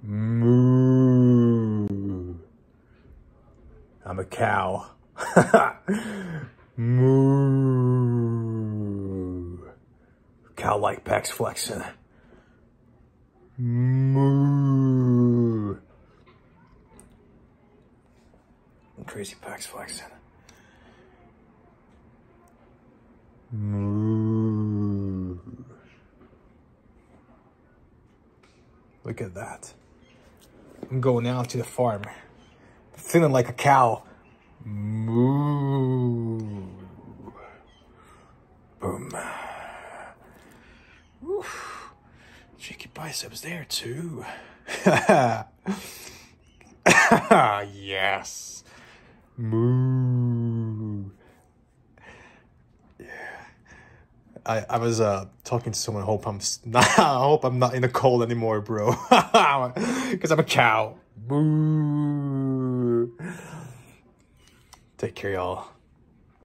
Moo. I'm a cow. Moo. Cow-like pecs flexing. Moo. Crazy pecs flexing. Moo. Look at that. I'm going out to the farm. Feeling like a cow. Moo. Boom. Oof. Cheeky biceps there too. Yes. Moo. Yeah. I was talking to someone. I hope I'm not in the cold anymore, bro. Because I'm a cow. Moo. Take care, y'all.